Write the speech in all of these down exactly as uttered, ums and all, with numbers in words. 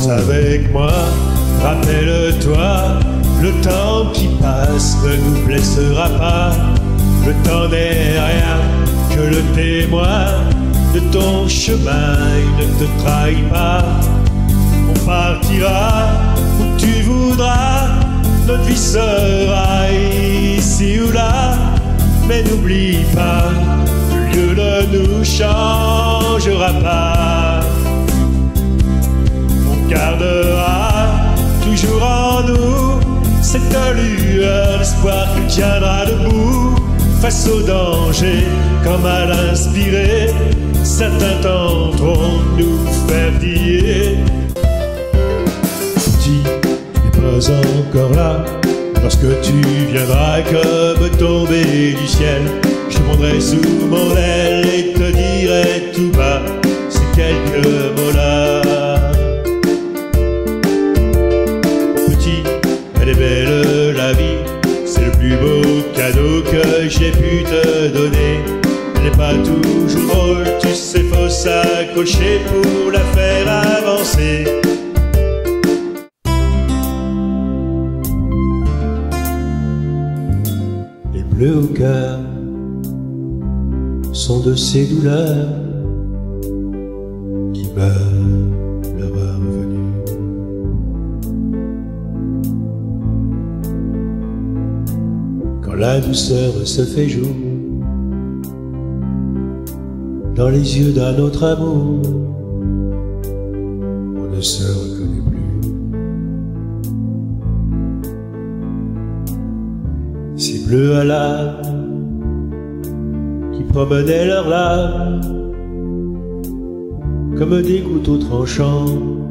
danse avec moi. Rappelle-toi, le temps qui passe ne nous blessera pas. Le temps n'est rien que le témoin de ton chemin, il ne te trahit pas. On partira où tu voudras, notre vie sera ici ou là. Mais n'oublie pas, le lieu ne nous changera pas. On gardera toujours en nous cette lueur d'espoir qui tiendra debout face au danger, comme à l'inspirer. Certains tenteront de nous faire plier. Petit, tu n'es pas encore là. Lorsque tu viendras comme tomber du ciel, je monterai sous mon aile et te dirai tout bas ces quelques mots-là. Petit, elle est belle la vie, c'est le plus beau cadeau que j'ai pu te donner. Elle n'est pas toujours drôle, tu sais, faut s'accrocher pour la faire avancer. Les bleus au cœur sont de ces douleurs qui meurent leur heure venue. Quand la douceur se fait jour dans les yeux d'un autre amour, on ne se reconnaît plus. Ces bleus à l'âme qui promenaient leurs larmes comme des couteaux tranchants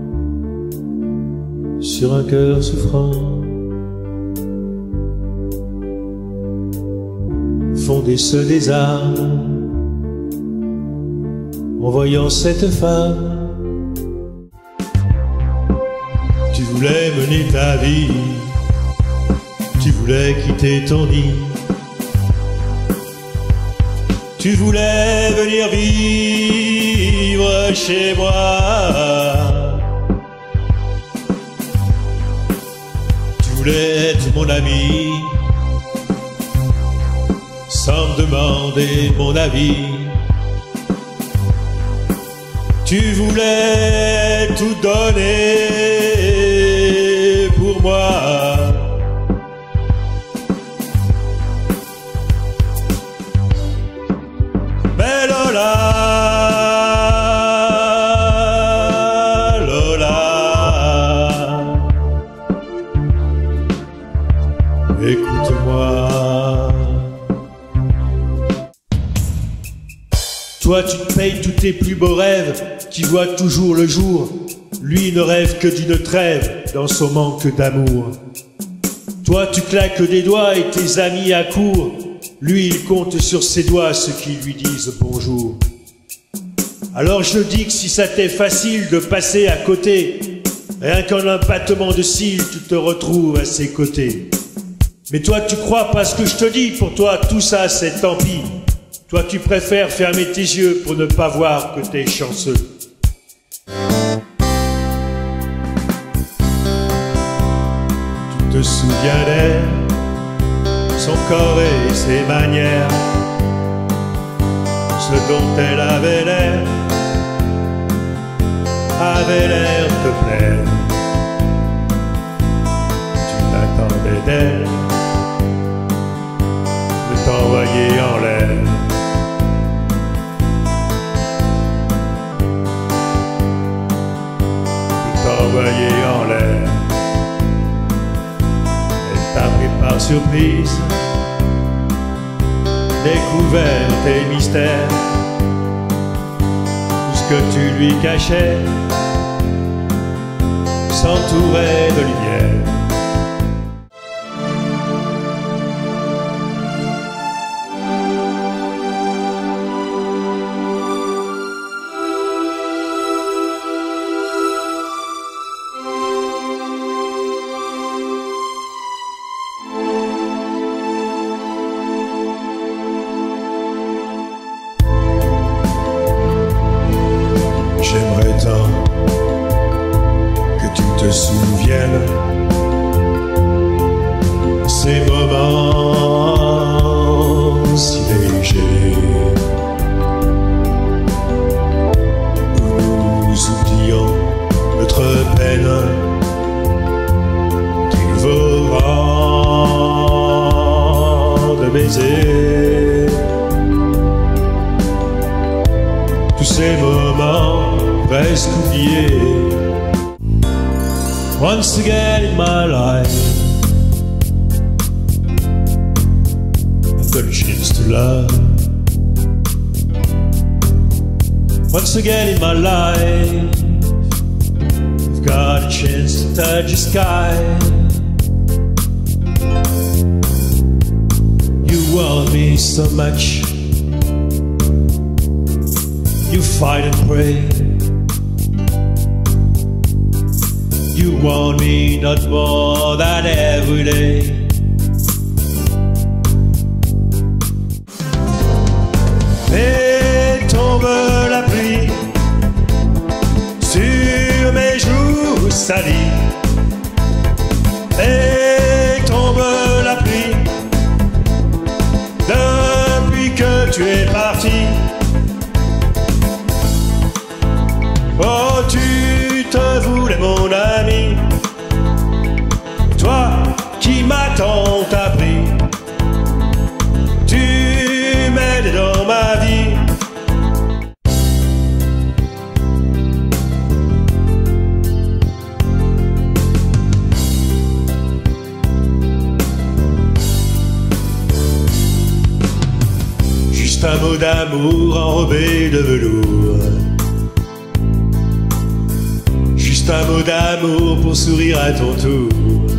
sur un cœur souffrant, fondaient ce désarme en voyant cette femme. Tu voulais mener ta vie, tu voulais quitter ton nid, tu voulais venir vivre chez moi. Tu voulais être mon ami sans me demander mon avis. Tu voulais tout donner pour moi. Mais Lola, Lola, écoute-moi. Toi, tu te payes tous tes plus beaux rêves qui voient toujours le jour. Lui ne rêve que d'une trêve dans son manque d'amour. Toi, tu claques des doigts et tes amis accourent. Lui, il compte sur ses doigts ceux qui lui disent bonjour. Alors je dis que si ça t'est facile de passer à côté, rien qu'en un battement de cils, tu te retrouves à ses côtés. Mais toi, tu crois pas ce que je te dis, pour toi, tout ça, c'est tant pis. Toi, tu préfères fermer tes yeux pour ne pas voir que t'es chanceux. Tu te souviens d'elle, son corps et ses manières, ce dont elle avait l'air, avait l'air de te plaire. Tu t'attendais d'elle, de t'envoyer en l'air. Envoyé en l'air, elle t'a pris par surprise, découvert tes mystères, tout ce que tu lui cachais s'entourait de lumière. J'aimerais tant que te souviennent ces moments si légers où nous oublions notre peine qu'il vaut rendre de baiser. Tous ces moments presque oubliés. Once again in my life I've got a chance to love. Once again in my life I've got a chance to touch the sky. You want me so much, you fight and pray. You want me not more than every day. Et tombe la pluie sur mes joues salies. Et tombe la pluie depuis que tu es parti. Oh, tu te voulais mon ami, toi qui m'as tant appris, tu m'aides dans ma vie. Juste un mot d'amour enrobé de velours, juste un mot d'amour pour sourire à ton tour.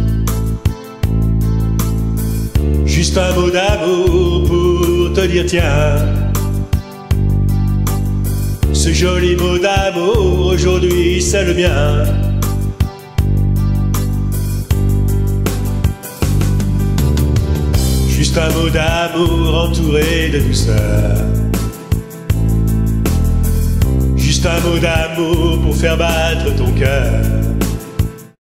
Juste un mot d'amour pour te dire tiens, ce joli mot d'amour aujourd'hui c'est le mien. Juste un mot d'amour entouré de douceur, juste un mot d'amour pour faire battre ton cœur.